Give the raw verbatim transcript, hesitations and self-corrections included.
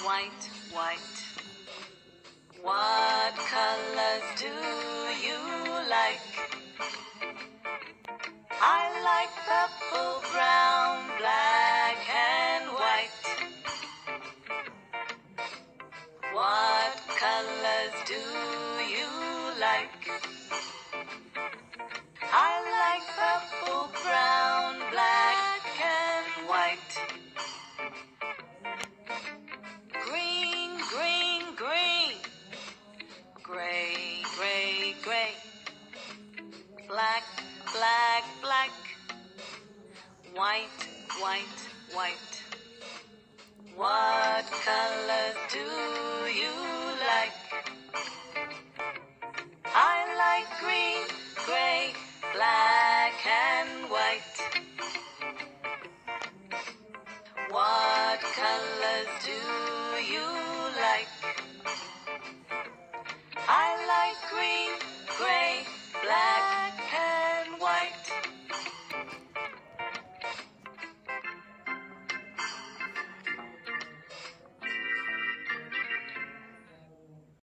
white, white. What colors do you like? I like purple, brown, black, and white. What colors do you like? I like purple, brown, black, and white. Green, green, green. Gray, gray, gray. Black, black, black. White, white, white. What colors do you like? I like green, gray, black, and white. What colors do you like? I like green.